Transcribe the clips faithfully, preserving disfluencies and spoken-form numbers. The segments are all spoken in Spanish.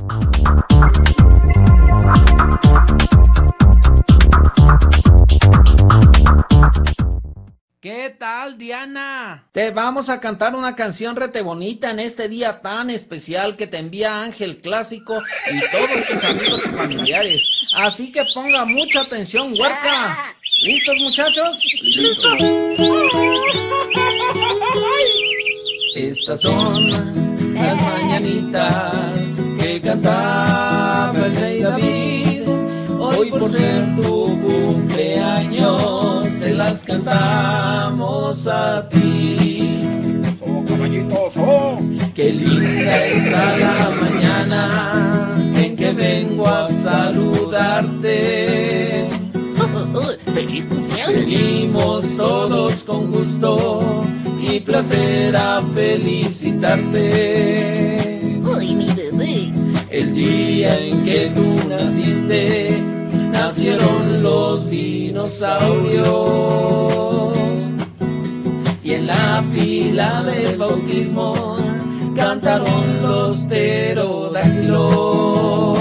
¿Qué tal, Diana? Te vamos a cantar una canción rete bonita en este día tan especial que te envía Ángel Clásico y todos tus amigos y familiares. Así que ponga mucha atención, huerca. ¿Listos, muchachos? ¿Listos? Estas son las mañanitas que cantaba el rey David. Hoy por ser tu cumpleaños te las cantamos a ti. ¡Oh, caballitos, oh! Qué linda está la mañana en que vengo a saludarte. ¡Feliz cumpleaños! Venimos todos con gusto y placer a felicitarte. ¡Uy, mi bebé! El día en que tú naciste, nacieron los dinosaurios. Y en la pila del bautismo cantaron los pterodáctilos.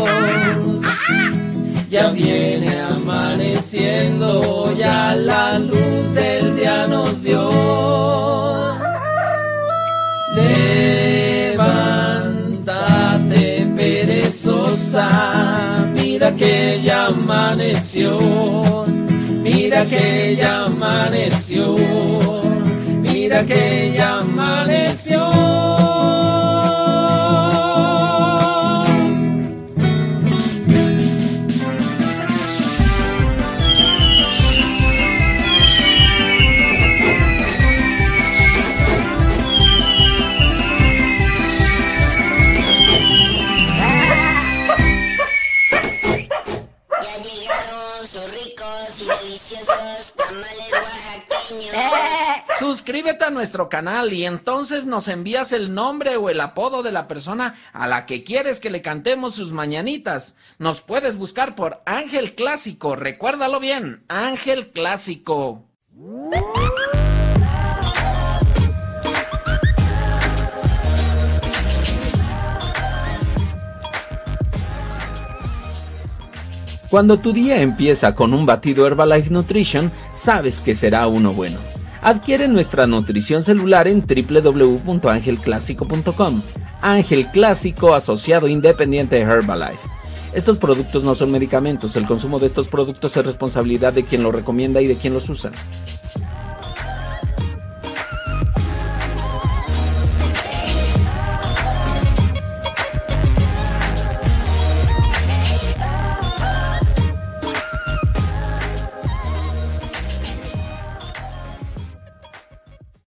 Ya viene amaneciendo, ya la luz del día nos dio. Levántate, perezosa, mira que ya amaneció, mira que ya amaneció, mira que ya amaneció. Suscríbete a nuestro canal y entonces nos envías el nombre o el apodo de la persona a la que quieres que le cantemos sus mañanitas. Nos puedes buscar por Ángel Clásico, recuérdalo bien, Ángel Clásico. Cuando tu día empieza con un batido Herbalife Nutrition, sabes que será uno bueno. Adquiere nuestra nutrición celular en doble u doble u doble u punto ángel clásico punto com. Ángel Clásico, asociado independiente de Herbalife. Estos productos no son medicamentos. El consumo de estos productos es responsabilidad de quien los recomienda y de quien los usa.